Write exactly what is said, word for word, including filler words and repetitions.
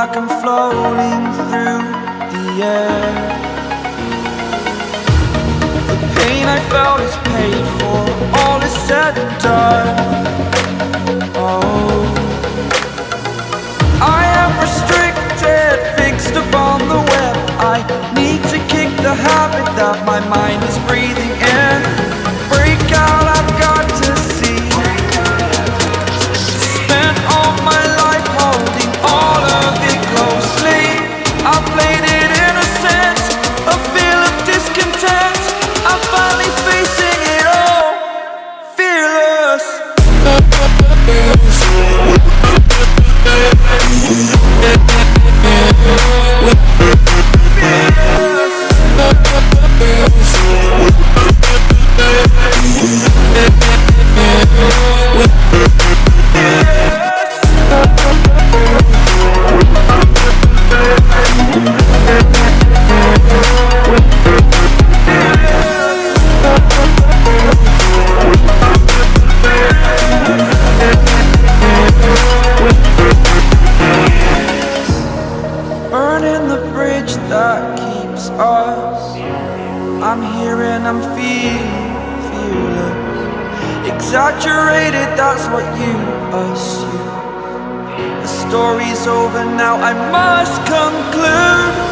like I'm floating through the air. The pain I felt is paid for, all is said and done. Oh, I am restricted, fixed upon the web. I need to kick the habit that my mind is breathing in. Break out, I've got to see. Spent all my life holding all of it closely. I played it innocent, a feel of discontent. I'm finally facing it all, fearless. Burning the bridge that keeps us. I'm here and I'm feeling fearless. Exaggerated, that's what you assume. The story's over now, I must conclude.